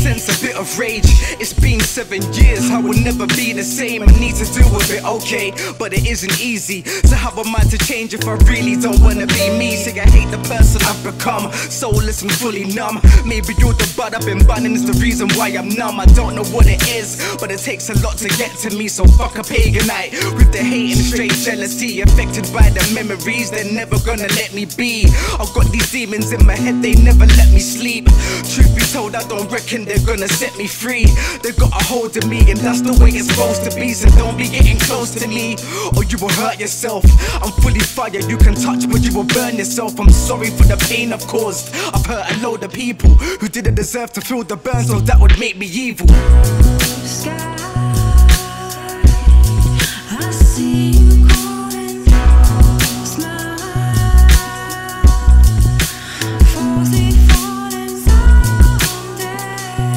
sense a bit of rage. It's been 7 years, I will never be the same. I need to deal with it, okay, but it isn't easy to have a mind to change if I really don't wanna be me. Say I hate the person I've become, soulless and fully numb. Maybe you're the bud I've been bunning is the reason why I'm numb. I don't know what it is, but it takes a lot to get to me. So fuck a pagan night with the hate and straight jealousy, affected by the memories, they're never gonna let me be. I've got these demons in my head, they never let me sleep. Truth be told, I don't reckon they're gonna set me free. They got a hold of me and that's the way it's supposed to be. So don't be getting close to me or you will hurt yourself. I'm fully fire, you can touch but you will burn yourself. I'm sorry for the pain I've caused. I've hurt a load of people who didn't deserve to feel the burn, so that would make me evil. Sky, I see you calling your smile. Falling someday.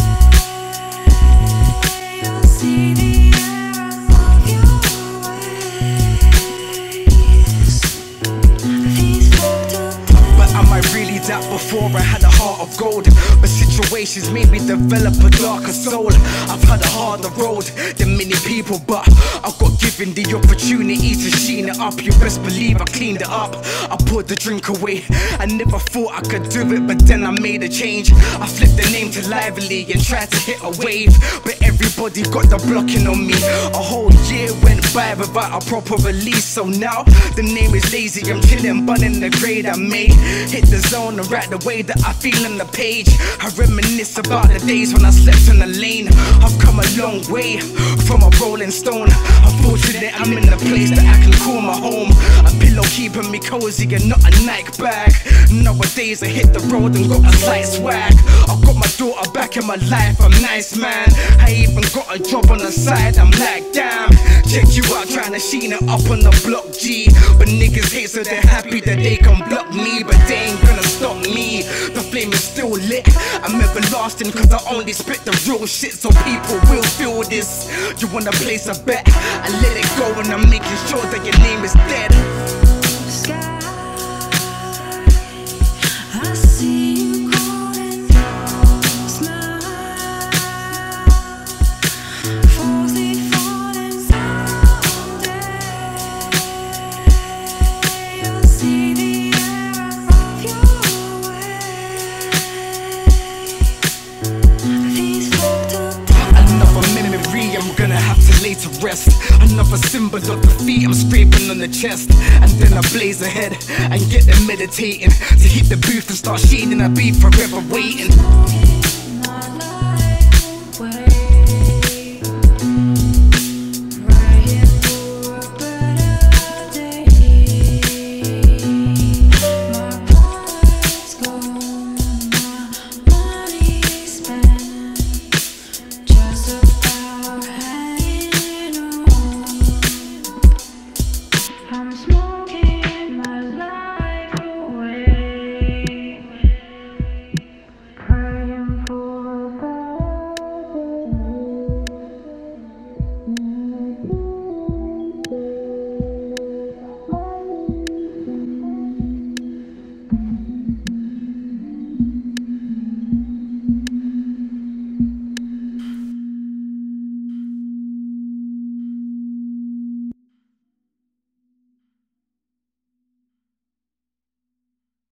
You'll see the error of your ways. These fucked up days. But am I really that before I had a heart of gold? But situations made me develop a darker soul. I've had a harder road than many people, but I got given the opportunity to sheen it up. You best believe I cleaned it up. I put the drink away. I never thought I could do it, but then I made a change. I flipped the name to Lively and tried to hit a wave, but everybody got the blocking on me. A whole year went by without a proper release, so now the name is Lazy. I'm chilling, bunning the grade I made. Hit the zone and write the way that I feel on the page. I reminisce about the days when I slept in the lane. I've come a long way from a rolling stone. Unfortunately, I'm in a place that I can call my home. A pillow keeping me cozy and not a Nike bag. Nowadays I hit the road and got a slight swag. I've got my daughter back in my life, I'm nice man. I even got a job on the side, I'm like damn. Check you out trying to sheen it up on the block G. But niggas hate so they're happy that they can block me, but they ain't gonna stop me. The flame is still lit, I'm everlasting cause I only spit the real shit, so people will feel this. You wanna place a bet, I let it go and I'm making sure that your name is dead. Sky, I see you calling your smile. Falling someday. You'll see the error of your ways. These fucked up days. Another memory I'm gonna have to lay to rest. Another symbol of defeat I'm scraping on the chest. And then I blaze ahead and get them meditating to hit the booth and start sheening. I'll be forever waiting. My life away, right here for a better day. My pocket's gone, my money spent, just about hanging on. I'm small.